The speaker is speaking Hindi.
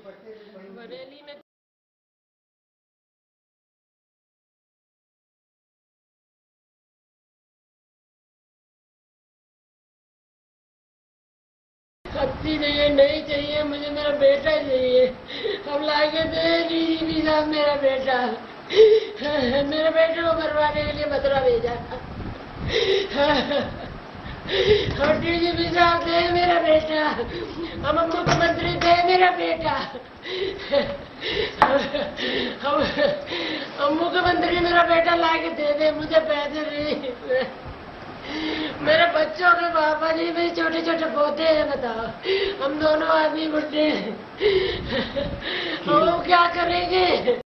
बरेली में शक्ति चाहिए, नहीं चाहिए, मुझे मेरा बेटा चाहिए। अब लाके दे डी साहब, मेरा बेटा, मेरे बेटे को मरवाने के लिए मथुरा भेजा था। और डीजीपी साहब दे मेरा बेटा, हम मुख्यमंत्री दे मेरा बेटा, हम मुख्यमंत्री मेरा बेटा लाके दे मुझे पैसे नहीं। मेरे बच्चों के पापा जी, मेरे छोटे छोटे पौधे हैं, बताओ, हम दोनों आदमी बुढ़े हैं, हम क्या करेंगे।